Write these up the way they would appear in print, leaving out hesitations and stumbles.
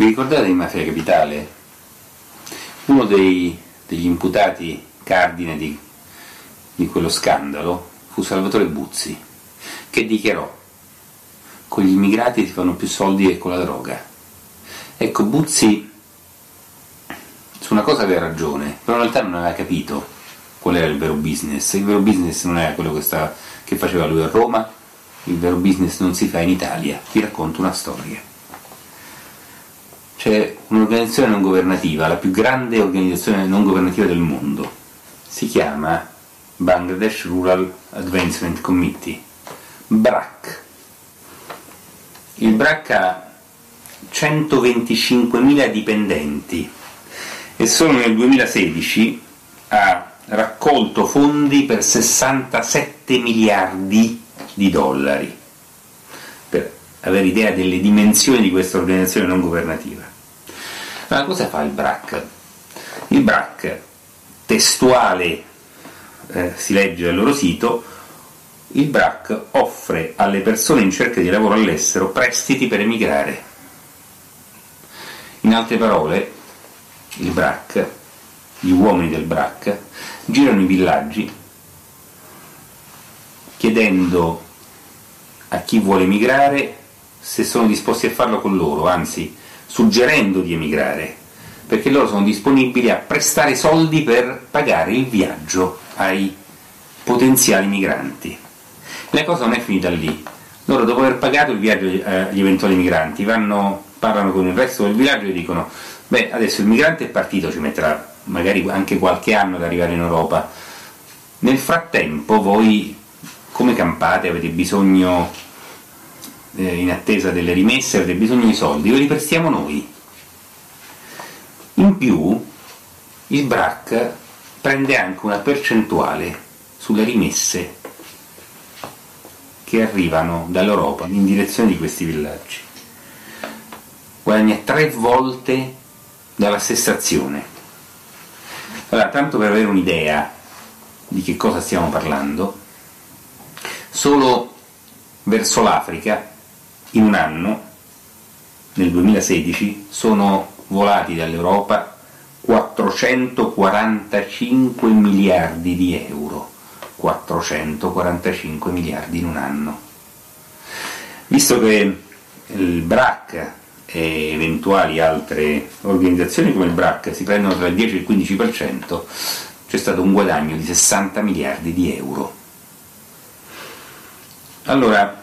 Vi ricordate di Mafia Capitale? Uno degli imputati cardine di quello scandalo fu Salvatore Buzzi, che dichiarò: con gli immigrati si fanno più soldi che con la droga. Ecco, Buzzi su una cosa aveva ragione, però in realtà non aveva capito qual era il vero business. Il vero business non era quello che faceva lui a Roma, il vero business non si fa in Italia. Vi racconto una storia. C'è un'organizzazione non governativa, la più grande organizzazione non governativa del mondo, si chiama Bangladesh Rural Advancement Committee, BRAC. Il BRAC ha 125.000 dipendenti e solo nel 2016 ha raccolto fondi per 67 miliardi di dollari, per avere idea delle dimensioni di questa organizzazione non governativa. Ma cosa fa il BRAC? Il BRAC, testuale, si legge dal loro sito, il BRAC offre alle persone in cerca di lavoro all'estero prestiti per emigrare. In altre parole, il BRAC, gli uomini del BRAC, girano i villaggi chiedendo a chi vuole emigrare se sono disposti a farlo con loro, anzi suggerendo di emigrare, perché loro sono disponibili a prestare soldi per pagare il viaggio ai potenziali migranti. La cosa non è finita lì. Loro, dopo aver pagato il viaggio agli eventuali migranti, parlano con il resto del villaggio e dicono: beh, adesso il migrante è partito, ci metterà magari anche qualche anno ad arrivare in Europa. Nel frattempo voi come campate? Avete bisogno, in attesa delle rimesse, avete bisogno di soldi, ve li prestiamo noi. In più il BRAC prende anche una percentuale sulle rimesse che arrivano dall'Europa in direzione di questi villaggi. Guadagna 3 volte dalla stessa azione. Allora, tanto per avere un'idea di che cosa stiamo parlando, solo verso l'Africa in un anno, nel 2016, sono volati dall'Europa 445 miliardi di euro. 445 miliardi in un anno. Visto che il BRAC e eventuali altre organizzazioni come il BRAC si prendono tra il 10 e il 15%, c'è stato un guadagno di 60 miliardi di euro. Allora,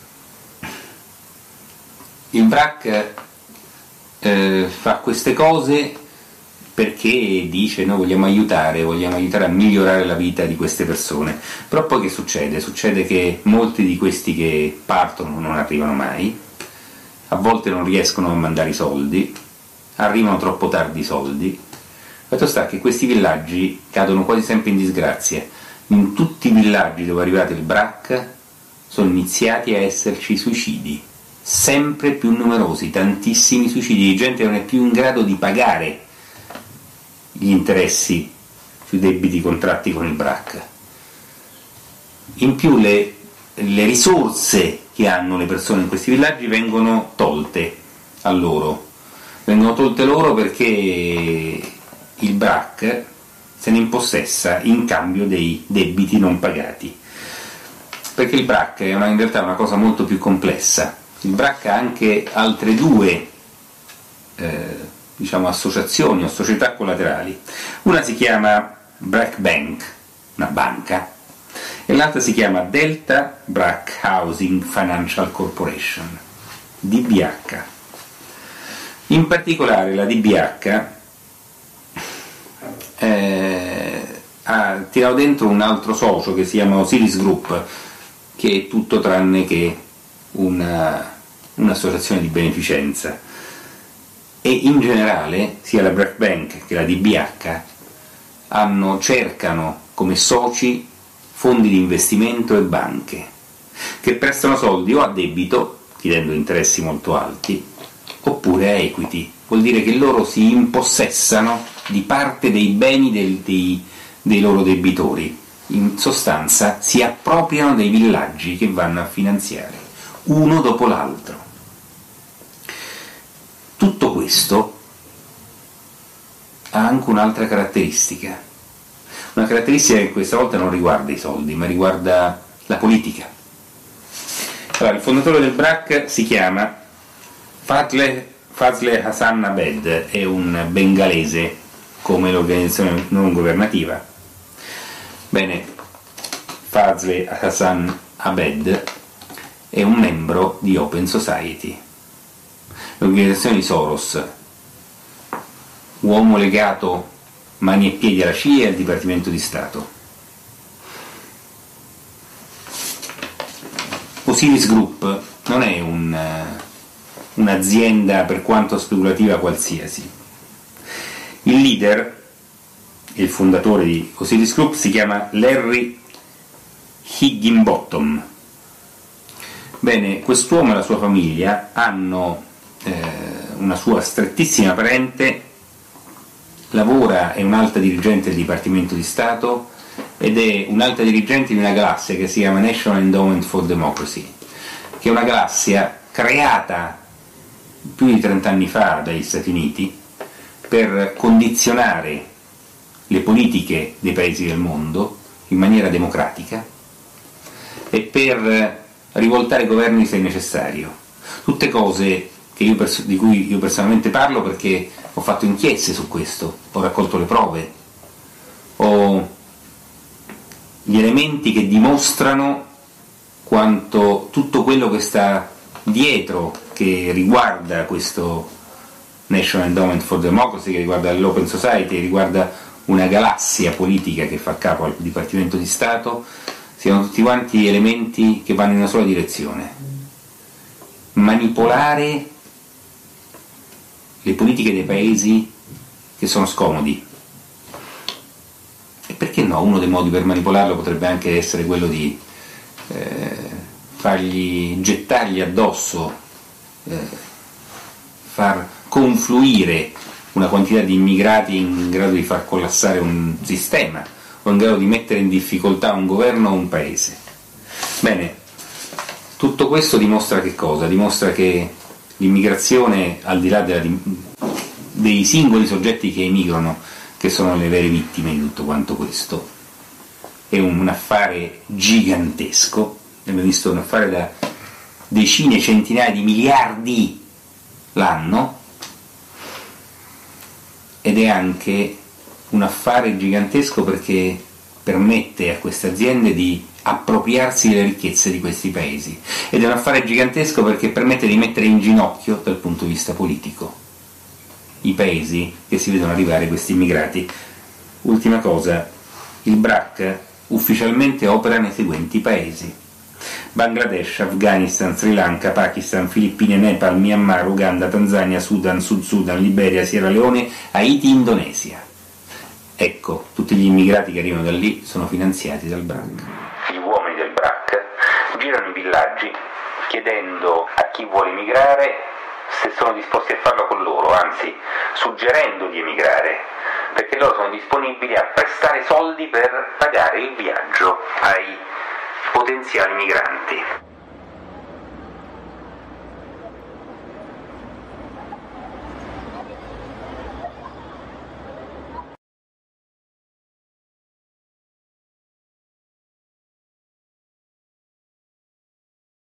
il BRAC fa queste cose perché dice: noi vogliamo aiutare a migliorare la vita di queste persone. Però poi che succede? Succede che molti di questi che partono non arrivano mai, a volte non riescono a mandare i soldi, arrivano troppo tardi i soldi. Fatto sta che questi villaggi cadono quasi sempre in disgrazia. In tutti i villaggi dove è arrivato il BRAC sono iniziati a esserci suicidi, sempre più numerosi, tantissimi suicidi di gente che non è più in grado di pagare gli interessi sui debiti contratti con il BRAC. In più le risorse che hanno le persone in questi villaggi vengono tolte a loro. Vengono tolte loro perché il BRAC se ne impossessa in cambio dei debiti non pagati. Perché il BRAC è in realtà una cosa molto più complessa. Il BRAC ha anche altre due associazioni o società collaterali. Una si chiama BRAC Bank, una banca, e l'altra si chiama Delta BRAC Housing Financial Corporation, DBH. In particolare la DBH ha tirato dentro un altro socio che si chiama Osiris Group, che è tutto tranne che un'associazione di beneficenza. E in generale sia la BRAC Bank che la DBH cercano come soci fondi di investimento e banche che prestano soldi o a debito, chiedendo interessi molto alti, oppure a equity. Vuol dire che loro si impossessano di parte dei beni dei loro debitori. In sostanza si appropriano dei villaggi che vanno a finanziare, uno dopo l'altro. Tutto questo ha anche un'altra caratteristica, una caratteristica che questa volta non riguarda i soldi, ma riguarda la politica. Allora, il fondatore del BRAC si chiama Fazle Hassan Abed, è un bengalese come l'organizzazione non governativa. Bene, Fazle Hassan Abed è un membro di Open Society, l'organizzazione di Soros, uomo legato mani e piedi alla CIA e al Dipartimento di Stato. Osiris Group non è un'azienda per quanto speculativa qualsiasi. Il leader, il fondatore di Osiris Group, si chiama Larry Higginbottom. Bene, quest'uomo e la sua famiglia hanno una sua strettissima parente, lavora, è un'alta dirigente del Dipartimento di Stato ed è un'alta dirigente di una galassia che si chiama National Endowment for Democracy, che è una galassia creata più di 30 anni fa dagli Stati Uniti per condizionare le politiche dei paesi del mondo in maniera democratica e per rivoltare i governi se necessario. Tutte cose di cui io personalmente parlo perché ho fatto inchieste su questo, ho raccolto le prove, ho gli elementi che dimostrano quanto tutto quello che sta dietro, che riguarda questo National Endowment for Democracy, che riguarda l'Open Society, che riguarda una galassia politica che fa capo al Dipartimento di Stato, siano tutti quanti elementi che vanno in una sola direzione: manipolare le politiche dei paesi che sono scomodi. E perché no? Uno dei modi per manipolarlo potrebbe anche essere quello di gettargli addosso, far confluire una quantità di immigrati in grado di far collassare un sistema o in grado di mettere in difficoltà un governo o un paese. Bene, tutto questo dimostra che cosa? Dimostra che l'immigrazione, al di là dei singoli soggetti che emigrano, che sono le vere vittime di tutto quanto questo, è un affare gigantesco. Abbiamo visto un affare da decine, centinaia di miliardi l'anno, ed è anche un affare gigantesco perché permette a queste aziende di appropriarsi delle ricchezze di questi paesi, ed è un affare gigantesco perché permette di mettere in ginocchio dal punto di vista politico i paesi che si vedono arrivare questi immigrati. Ultima cosa, il BRAC ufficialmente opera nei seguenti paesi: Bangladesh, Afghanistan, Sri Lanka, Pakistan, Filippine, Nepal, Myanmar, Uganda, Tanzania, Sudan, Sud Sudan, Liberia, Sierra Leone, Haiti, Indonesia. Ecco, tutti gli immigrati che arrivano da lì sono finanziati dal BRAC. Gli uomini del BRAC girano i villaggi chiedendo a chi vuole emigrare se sono disposti a farlo con loro, anzi suggerendo di emigrare, perché loro sono disponibili a prestare soldi per pagare il viaggio ai potenziali migranti.